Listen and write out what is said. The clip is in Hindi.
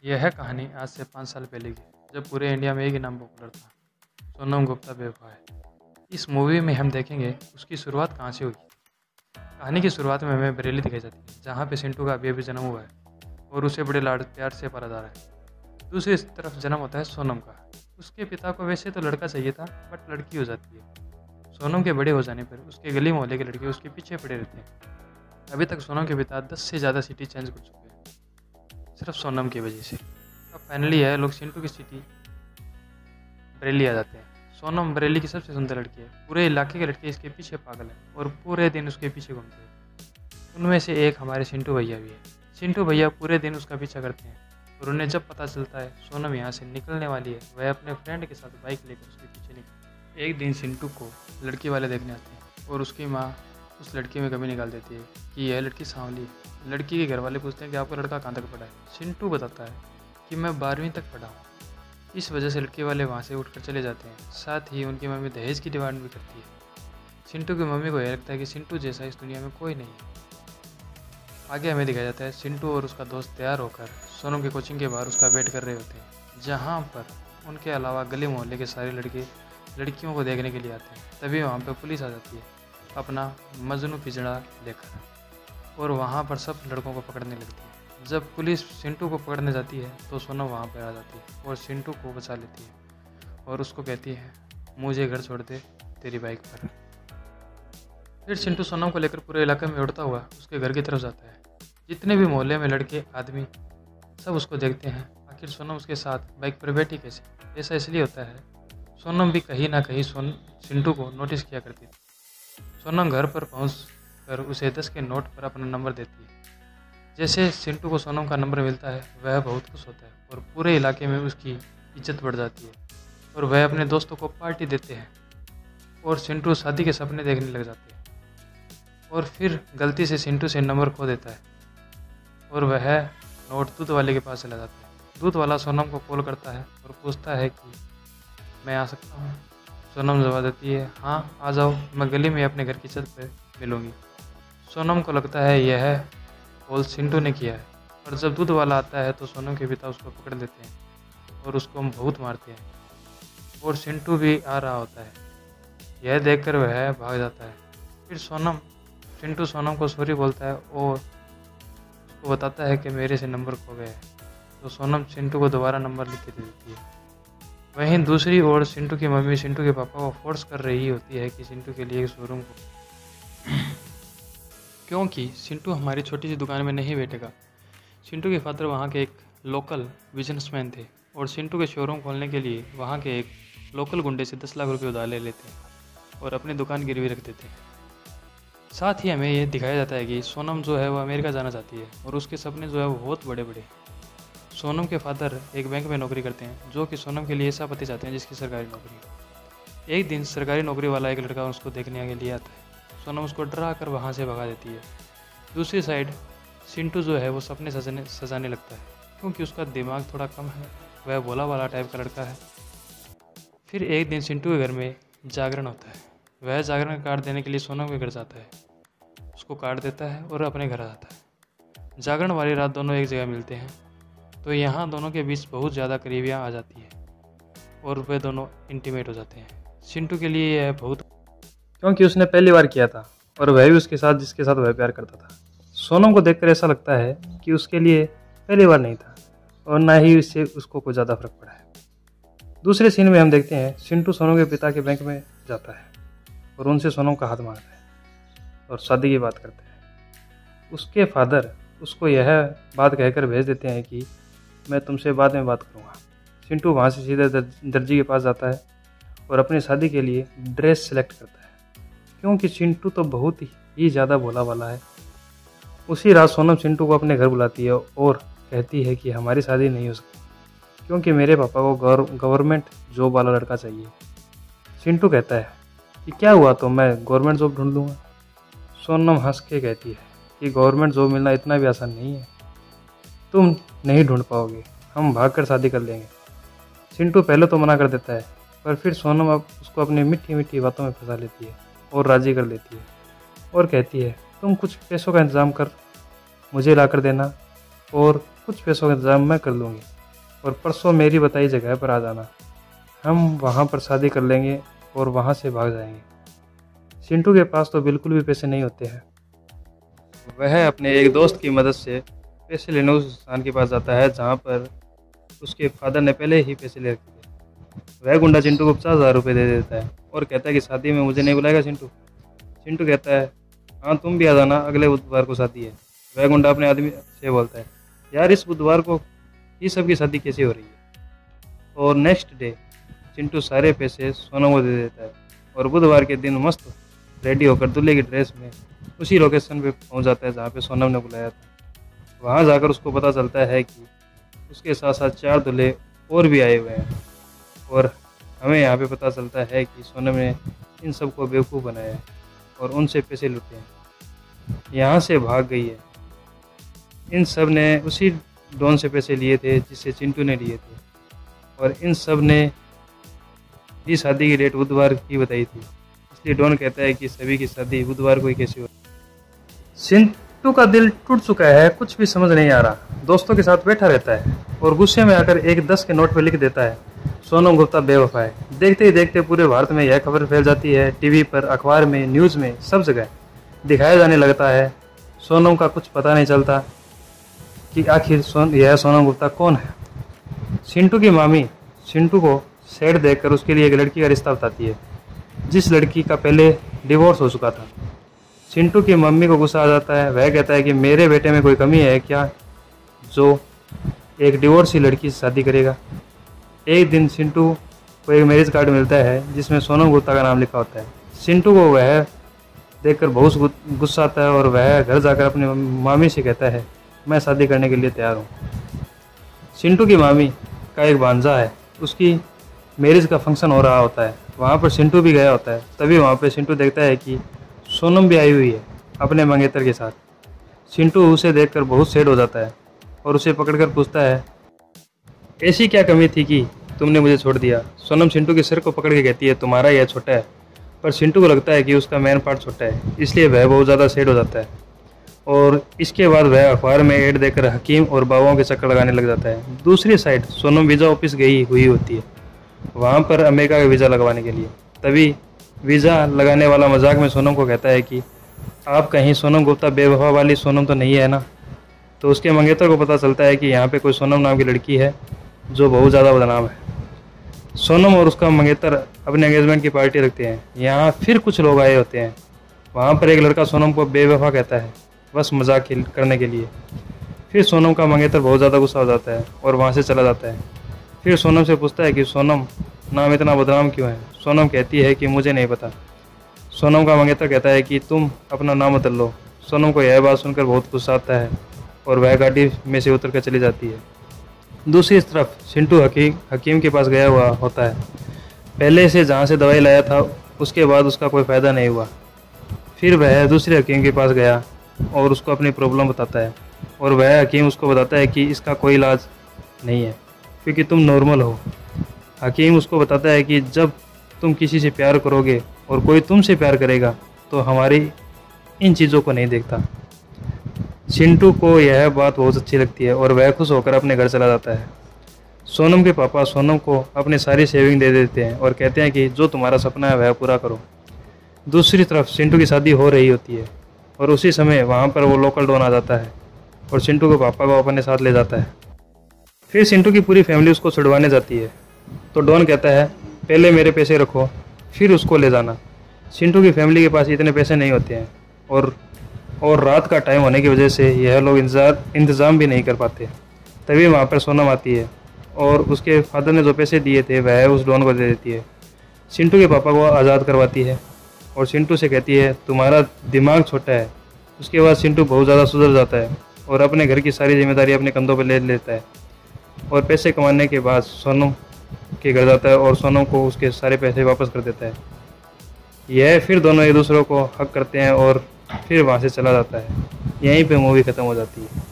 यह है कहानी आज से 5 साल पहले की, जब पूरे इंडिया में एक ही नाम पॉपुलर था, सोनम गुप्ता बेवफा है। इस मूवी में हम देखेंगे उसकी शुरुआत कहाँ से हुई। कहानी की शुरुआत में हमें बरेली दिखाई जाती है, जहाँ पे सिंटू का अभी जन्म हुआ है और उसे बड़े लाड प्यार से पाला जा रहा है। दूसरी तरफ जन्म होता है सोनम का। उसके पिता को वैसे तो लड़का चाहिए था, बट लड़की हो जाती है। सोनम के बड़े हो जाने पर उसके गली मोहल्ले के लड़के उसके पीछे पड़े रहते हैं। अभी तक सोनम के पिता 10 से ज़्यादा सिटी चेंज कर चुके हैं, सिर्फ सोनम की वजह से। अब फाइनली है लोग सिंटू की सिटी बरेली आ जाते हैं। सोनम बरेली की सबसे सुंदर लड़की है। पूरे इलाके के लड़के इसके पीछे पागल हैं और पूरे दिन उसके पीछे घूमते हैं। उनमें से एक हमारे सिंटू भैया भी है। सिंटू भैया पूरे दिन उसका पीछा करते हैं और उन्हें जब पता चलता है सोनम यहाँ से निकलने वाली है, वह अपने फ्रेंड के साथ बाइक लेकर उसके पीछे निकलते हैं। एक दिन सिंटू को लड़की वाले देखने आते हैं और उसकी माँ उस लड़की में कमी निकाल देती है कि यह लड़की सांवली है। लड़की के घर वाले पूछते हैं कि आपका लड़का कहाँ तक पढ़ा है। सिंटू बताता है कि मैं 12वीं तक पढ़ा हूँ। इस वजह से लड़के वाले वहाँ से उठकर चले जाते हैं। साथ ही उनकी मम्मी दहेज की डिमांड भी करती है। सिंटू की मम्मी को यह लगता है कि सिंटू जैसा इस दुनिया में कोई नहीं है। आगे हमें दिखाया जाता है सिंटू और उसका दोस्त तैयार होकर सोनम की कोचिंग के बाहर उसका वेट कर रहे होते हैं, जहाँ पर उनके अलावा गली मोहल्ले के सारे लड़के लड़कियों को देखने के लिए आते हैं। तभी वहाँ पर पुलिस आ जाती है अपना मजनू पिंजड़ा लेकर, और वहाँ पर सब लड़कों को पकड़ने लगती है। जब पुलिस सिंटू को पकड़ने जाती है तो सोनम वहाँ पर आ जाती है और सिंटू को बचा लेती है और उसको कहती है मुझे घर छोड़ दे तेरी बाइक पर। फिर सिंटू सोनम को लेकर पूरे इलाके में उड़ता हुआ उसके घर की तरफ जाता है। जितने भी मोहल्ले में लड़के आदमी सब उसको देखते हैं, आखिर सोनम उसके साथ बाइक पर बैठी कैसे। ऐसा इसलिए होता है, सोनम भी कहीं ना कहीं सिंटू को नोटिस किया करती थी। सोनम घर पर पहुँच कर उसे 10 के नोट पर अपना नंबर देती है। जैसे सिंटू को सोनम का नंबर मिलता है वह बहुत खुश होता है और पूरे इलाके में उसकी इज्जत बढ़ जाती है और वह अपने दोस्तों को पार्टी देते हैं और सिंटू शादी के सपने देखने लग जाते हैं। और फिर गलती से सिंटू से नंबर खो देता है और वह नोट दूध वाले के पास चला जाता है। दूध वाला सोनम को कॉल करता है और पूछता है कि मैं आ सकता हूँ। सोनम जवाब देती है हाँ आ जाओ, मैं गली में अपने घर की छत पर मिलूँगी। सोनम को लगता है यह कॉल सिंटू ने किया है, और जब दूध वाला आता है तो सोनम के पिता उसको पकड़ लेते हैं और उसको बहुत मारते हैं और सिंटू भी आ रहा होता है। यह देखकर वह भाग जाता है। फिर सिंटू सोनम को सॉरी बोलता है और उसको बताता है कि मेरे से नंबर खो गया है, तो सोनम सिंटू को दोबारा नंबर लिख के दे देती है। वहीं दूसरी ओर सिंटू की मम्मी सिंटू के पापा को फोर्स कर रही होती है कि सिंटू के लिए एक शोरूम को क्योंकि सिंटू हमारी छोटी सी दुकान में नहीं बैठेगा। सिंटू के फादर वहाँ के एक लोकल बिजनेसमैन थे और सिंटू के शोरूम खोलने के लिए वहाँ के एक लोकल गुंडे से 10 लाख रुपए उधार ले लेते हैं और अपनी दुकान गिरवी रख देते हैं। साथ ही हमें यह दिखाया जाता है कि सोनम जो है वो अमेरिका जाना चाहती है और उसके सपने जो है वो बहुत बड़े बड़े। सोनम के फादर एक बैंक में नौकरी करते हैं, जो कि सोनम के लिए ऐसा पति चाहते हैं जिसकी सरकारी नौकरी। एक दिन सरकारी नौकरी वाला एक लड़का उसको देखने के लिए आता है। सोनम उसको डरा कर वहाँ से भगा देती है। दूसरी साइड सिंटू जो है वो सपने सजाने लगता है, क्योंकि उसका दिमाग थोड़ा कम है, वह भोला वाला टाइप का लड़का है। फिर एक दिन सिंटू के घर में जागरण होता है। वह जागरण कार्ड देने के लिए सोनम के घर जाता है, उसको कार्ड देता है और अपने घर आ जाता है। जागरण वाली रात दोनों एक जगह मिलते हैं, तो यहाँ दोनों के बीच बहुत ज़्यादा करीबियाँ आ जाती है और वे दोनों इंटीमेट हो जाते हैं। सिंटू के लिए यह बहुत, क्योंकि उसने पहली बार किया था और वह भी उसके साथ जिसके साथ वह प्यार करता था। सोनम को देखकर ऐसा लगता है कि उसके लिए पहली बार नहीं था और ना ही इससे उसको कोई ज़्यादा फर्क पड़ा है। दूसरे सीन में हम देखते हैं सिंटू सोनम के पिता के बैंक में जाता है और उनसे सोनम का हाथ मांगता है और शादी की बात करता है। उसके फादर उसको यह बात कहकर भेज देते हैं कि मैं तुमसे बाद में बात करूँगा। सिंटू वहाँ से सीधे दर्जी के पास जाता है और अपनी शादी के लिए ड्रेस सेलेक्ट करता है, क्योंकि सिंटू तो बहुत ही ज़्यादा भोला वाला है। उसी रात सोनम सिंटू को अपने घर बुलाती है और कहती है कि हमारी शादी नहीं हो सकती, क्योंकि मेरे पापा को गवर्नमेंट जॉब वाला लड़का चाहिए। सिंटू कहता है कि क्या हुआ तो मैं गवर्नमेंट जॉब ढूंढ लूँगा। सोनम हंस के कहती है कि गवर्नमेंट जॉब मिलना इतना भी आसान नहीं है, तुम नहीं ढूंढ पाओगे, हम भाग कर शादी कर लेंगे। सिंटू पहले तो मना कर देता है, पर फिर सोनम अब उसको अपनी मीठी मीठी बातों में फंसा लेती है और राज़ी कर लेती है और कहती है तुम कुछ पैसों का इंतज़ाम कर मुझे ला कर देना और कुछ पैसों का इंतज़ाम मैं कर लूँगी। और परसों मेरी बताई जगह पर आ जाना, हम वहाँ पर शादी कर लेंगे और वहाँ से भाग जाएंगे। चिंटू के पास तो बिल्कुल भी पैसे नहीं होते हैं। वह अपने एक दोस्त की मदद से पैसे लेने उस इंसान के पास जाता है जहाँ पर उसके फादर ने पहले ही पैसे ले रखे थे। वह गुंडा चिंटू को 50,000 रुपये दे देता है और कहता है कि शादी में मुझे नहीं बुलाएगा चिंटू। चिंटू कहता है हाँ तुम भी आ जाना, अगले बुधवार को शादी है। वह गुंडा अपने आदमी से बोलता है यार इस बुधवार को ये सब की शादी कैसे हो रही है। और नेक्स्ट डे चिंटू सारे पैसे सोनम को दे देता है और बुधवार के दिन मस्त रेडी होकर दूल्हे की ड्रेस में उसी लोकेशन पे पहुंच जाता है जहाँ पे सोनम ने बुलाया था। वहाँ जाकर उसको पता चलता है कि उसके साथ साथ 4 दूल्हे और भी आए हुए हैं और हमें यहाँ पे पता चलता है कि सोनम ने इन सबको बेवकूफ़ बनाया है और उनसे पैसे लूटे हैं, यहाँ से भाग गई है। इन सब ने उसी डॉन से पैसे लिए थे जिससे चिंटू ने लिए थे और इन सब ने भी शादी की डेट बुधवार की बताई थी, इसलिए डॉन कहता है कि सभी की शादी बुधवार को ही कैसे हो। चिंटू का दिल टूट चुका है, कुछ भी समझ नहीं आ रहा। दोस्तों के साथ बैठा रहता है और गुस्से में आकर एक 10 के नोट पर लिख देता है सोनम गुप्ता बेवफा है। देखते ही देखते पूरे भारत में यह खबर फैल जाती है। टीवी पर, अखबार में, न्यूज़ में, सब जगह दिखाया जाने लगता है। सोनम का कुछ पता नहीं चलता कि आखिर यह सोनम गुप्ता कौन है। चिंटू की मामी चिंटू को सेट देखकर उसके लिए एक लड़की का रिश्ता बताती है जिस लड़की का पहले डिवोर्स हो चुका था। चिंटू की मम्मी को गुस्सा आ जाता है। वह कहता है कि मेरे बेटे में कोई कमी है क्या जो एक डिवोर्सी लड़की से शादी करेगा। एक दिन चिंटू को एक मैरिज कार्ड मिलता है जिसमें सोनम गुप्ता का नाम लिखा होता है। चिंटू को वह देखकर बहुत गुस्सा आता है और वह घर जाकर अपनी मामी से कहता है मैं शादी करने के लिए तैयार हूँ। चिंटू की मामी का एक भांजा है, उसकी मैरिज का फंक्शन हो रहा होता है, वहाँ पर चिंटू भी गया होता है। तभी वहाँ पर चिंटू देखता है कि सोनम भी आई हुई है अपने मंगेतर के साथ। चिंटू उसे देखकर बहुत सैड हो जाता है और उसे पकड़कर पूछता है ऐसी क्या कमी थी कि तुमने मुझे छोड़ दिया। सोनम चिंटू के सिर को पकड़ के कहती है तुम्हारा यह छोटा है, पर चिंटू को लगता है कि उसका मेन पार्ट छोटा है, इसलिए वह बहुत ज़्यादा सैड हो जाता है। और इसके बाद वह अखबार में ऐड देकर हकीम और बाबाओं के चक्कर लगाने लग जाता है। दूसरी साइड सोनम वीज़ा ऑफिस गई हुई होती है वहाँ पर अमेरिका का वीज़ा लगवाने के लिए। तभी वीज़ा लगाने वाला मजाक में सोनम को कहता है कि आप कहीं सोनम गुप्ता बेवफा वाली सोनम तो नहीं है ना। तो उसके मंगेतर को पता चलता है कि यहाँ पे कोई सोनम नाम की लड़की है जो बहुत ज़्यादा बदनाम है। सोनम और उसका मंगेतर अपने एंगेजमेंट की पार्टी रखते हैं। यहाँ फिर कुछ लोग आए होते हैं। वहाँ पर एक लड़का सोनम को बेवफा कहता है बस मजाक करने के लिए। फिर सोनम का मंगेतर बहुत ज़्यादा गुस्सा हो जाता है और वहाँ से चला जाता है। फिर सोनम से पूछता है कि सोनम नाम इतना बदनाम क्यों है। सोनम कहती है कि मुझे नहीं पता। सोनम का मंगेतर कहता है कि तुम अपना नाम बदल लो। सोनम को यह बात सुनकर बहुत गुस्सा आता है और वह गाड़ी में से उतर कर चली जाती है। दूसरी तरफ चिंटू हकीम के पास गया हुआ होता है। पहले से जहाँ से दवाई लाया था उसके बाद उसका कोई फ़ायदा नहीं हुआ। फिर वह दूसरे हकीम के पास गया और उसको अपनी प्रॉब्लम बताता है और वह हकीम उसको बताता है कि इसका कोई इलाज नहीं है क्योंकि तुम नॉर्मल हो। हकीम उसको बताता है कि जब तुम किसी से प्यार करोगे और कोई तुमसे प्यार करेगा तो हमारी इन चीज़ों को नहीं देखता। चिंटू को यह बात बहुत अच्छी लगती है और वह खुश होकर अपने घर चला जाता है। सोनम के पापा सोनम को अपनी सारी सेविंग दे देते हैं और कहते हैं कि जो तुम्हारा सपना है वह पूरा करो। दूसरी तरफ चिंटू की शादी हो रही होती है और उसी समय वहाँ पर वो लोकल डॉन आ जाता है और चिंटू के पापा को अपने साथ ले जाता है। फिर चिंटू की पूरी फैमिली उसको छुड़वाने जाती है तो डॉन कहता है पहले मेरे पैसे रखो फिर उसको ले जाना। चिंटू की फैमिली के पास इतने पैसे नहीं होते हैं और रात का टाइम होने की वजह से यह लोग इंतज़ाम भी नहीं कर पाते। तभी वहाँ पर सोनम आती है और उसके फादर ने जो पैसे दिए थे वह उस डॉन को दे देती है। चिंटू के पापा को आज़ाद करवाती है और चिंटू से कहती है तुम्हारा दिमाग छोटा है। उसके बाद चिंटू बहुत ज़्यादा सुधर जाता है और अपने घर की सारी जिम्मेदारी अपने कंधों पर ले लेता है और पैसे कमाने के बाद सोनम के घर जाता है और सोनम को उसके सारे पैसे वापस कर देता है। यह फिर दोनों एक दूसरे को हक करते हैं और फिर वहाँ से चला जाता है। यहीं पे मूवी ख़त्म हो जाती है।